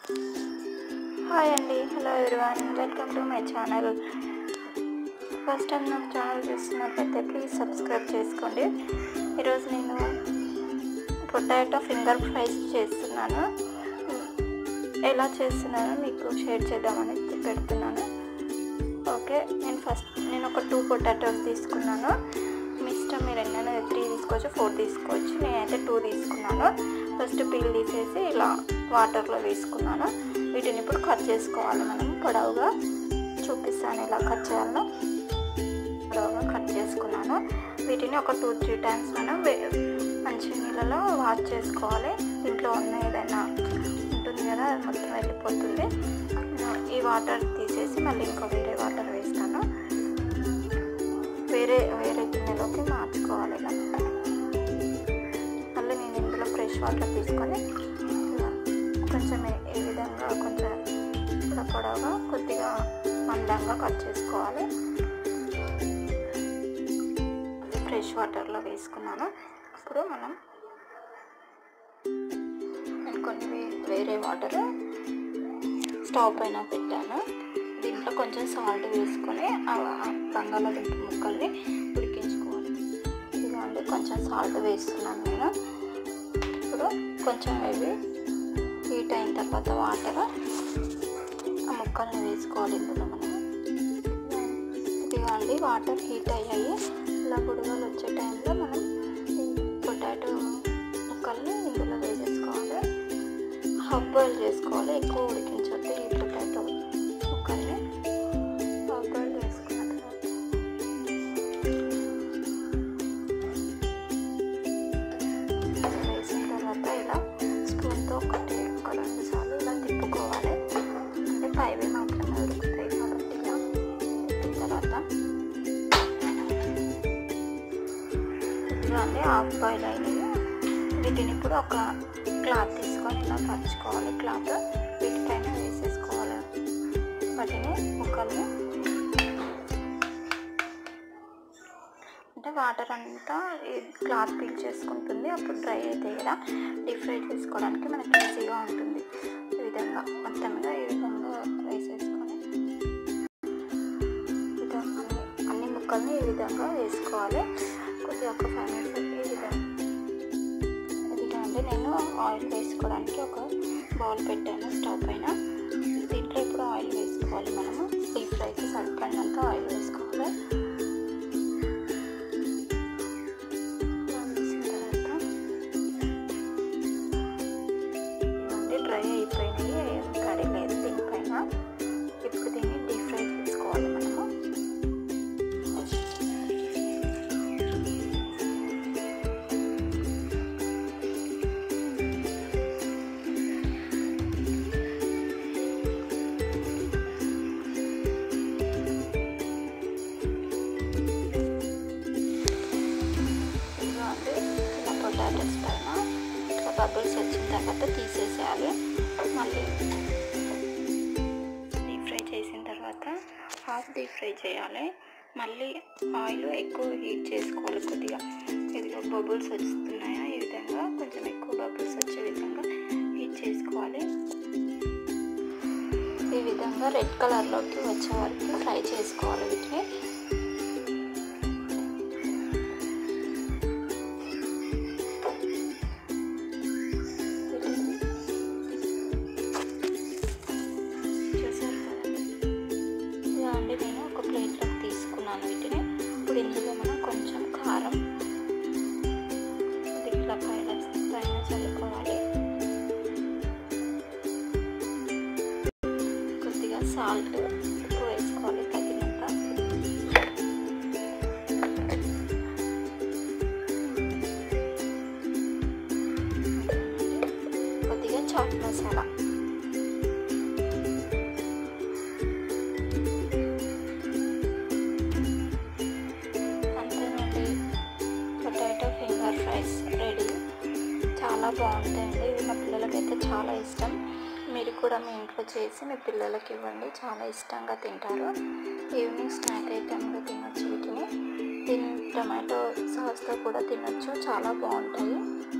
Hi అండి, hello everyone, welcome to my channel. First time నాకు channel చూస్తున్నట్లయితే please subscribe చేసుకోండి. ఈరోజు నేను పొటాటో ఫింగర్ ఫ్రైస్ చేస్తున్నాను. ఎలా చేస్తున్నానో మీకు షేర్ చేద్దామని పెడుతున్నాను. ఓకే, నేను ఒక 2 పొటాటోస్ తీసుకున్నాను. మీ ఇష్టం, మీరు ఎన్నైనా 3 తీసుకోవచ్చు, 4 తీసుకోవచ్చు. నేనైతే 2 తీసుకున్నాను. ఫస్ట్ పీల్ తీసేసి ఇలా వాటర్లో వేసుకున్నాను. వీటిని ఇప్పుడు కట్ చేసుకోవాలి. మనం పొడవుగా చూపిస్తాను ఎలా కట్ చేయాలో. పొడవుగా కట్ చేసుకున్నాను. వీటిని ఒక 2-3 టైమ్స్ మనం మంచి నీళ్ళలో వాష్ చేసుకోవాలి. ఇంట్లో ఉన్న ఏదైనా ఉంటుంది కదా, అది మొత్తం వెళ్ళిపోతుంది. ఈ వాటర్ తీసేసి మళ్ళీ వేరే వాటర్ వేస్తాను. వేరే గిన్నెలోకి మార్చుకోవాలి. ఇలా మళ్ళీ నేను ఇందులో ఫ్రెష్ వాటర్ తీసుకొని కొంచెం ఈ విధంగా కొంచెం పొడవుగా కొద్దిగా మందంగా కట్ చేసుకోవాలి. ఫ్రెష్ వాటర్లో వేసుకున్నాను. ఇప్పుడు నేను కొన్ని వేరే వాటర్ స్టవ్ పైన పెట్టాను. దీంట్లో కొంచెం సాల్ట్ వేసుకొని బంగాళాదుంప ముక్కల్ని ఉడికించుకోవాలి. ఇదిగోండి, కొంచెం సాల్ట్ వేస్తున్నాను నేను. ఇప్పుడు కొంచెం ఇవి హీట్ అయిన తర్వాత వాటర్ ఆ ముక్కల్ని వేసుకోవాలి. ఇందులో మనం ఇదిగోండి, వాటర్ హీట్ అయ్యాయి. ఇలా బుడగలు వచ్చే టైంలో మనం పొటాటో ముక్కల్ని ఇందులో వేసేసుకోవాలి. హాఫ్ బాయిల్ చేసుకోవాలి, ఎక్కువ ఉడికించొద్దు. ఈ పొటాటో ముక్కల్ని హాఫ్ బాయిల్ వేసుకున్న తర్వాత వేసిన తర్వాత ఇలా స్పూన్తో ఒక 2 సార్లు ఇలా తిప్పుకోవాలి. అంటే పైవి మాత్రమే ఉడుకుతాయి కాబట్టి ఇలా తిప్పిన తర్వాత ఇదిగోండి, హాఫ్ బాయిల్ అయినవి. వీటిని ఇప్పుడు ఒక క్లాత్ తీసుకొని ఇలా పరుచుకోవాలి. క్లాత్ వీటిపైన వేసేసుకోవాలి. వాటిని ముక్కల్ని అంటే వాటర్ అంతా ఈ క్లాత్ పీల్చేసుకుంటుంది. అప్పుడు డ్రై అయితే ఇలా డీప్ ఫ్రై చేసుకోవడానికి మనకి ఈజీగా ఉంటుంది. ఈ విధంగా మొత్తంగా ఈ విధంగా వేసేసుకొని అన్ని ముక్కల్ని ఈ విధంగా వేసుకోవాలి. కొద్దిగా ఒక 5 మినిట్స్ ఈ విధంగా. ఎందుకంటే నేను ఆయిల్ వేసుకోవడానికి ఒక బౌల్ పెట్టాను స్టవ్ పైన. దీంట్లో ఇప్పుడు ఆయిల్ వేసుకోవాలి. మనము డీప్ ఫ్రైకి సరిపడినంత ఆయిల్ వేసుకోవాలి. డ్రై అయిపోయినాయి, కర్రీ లేదు దీనిపైన. ఇప్పుడు దీన్ని డీప్ ఫ్రై చేసుకోవాలి మనము. ఇలా పొటాటోస్ పైన ఇట్లా బబుల్స్ వచ్చిన తర్వాత తీసేసేయాలి. మళ్ళీ డీప్ ఫ్రై చేసిన తర్వాత హాఫ్ డీప్ ఫ్రై చేయాలి. మళ్ళీ ఆయిల్ ఎక్కువ హీట్ చేసుకోవాలి. కొద్దిగా ఇదిగో బబుల్స్ వస్తున్నాయా, ఈ విధంగా కొంచెం ఎక్కువ బబుల్స్ వచ్చే విధంగా హీట్ చేసుకోవాలి. ఈ విధంగా రెడ్ కలర్లోకి వచ్చే వరకు ఫ్రై చేసుకోవాలి వీటిని. నేను ఒక ప్లేట్లోకి తీసుకున్నాను వీటిని. ఇప్పుడు ఇందులో మనం కొంచెం కారం ఇట్లా పైన చల్లుకోవాలి. కొద్దిగా సాల్ట్ వేసుకోవాలి తగినంత. కొద్దిగా చాట్ మసాలా. Fries ready. చాలా బాగుంటాయండి. ఇవి మా పిల్లలకైతే చాలా ఇష్టం. మీరు కూడా మీ ఇంట్లో చేసి మీ పిల్లలకి ఇవ్వండి, చాలా ఇష్టంగా తింటారు. ఈవినింగ్ స్నాక్ ఐటెంగా తినొచ్చు వీటిని. టమాటో సాస్తో కూడా తినొచ్చు, చాలా బాగుంటాయి.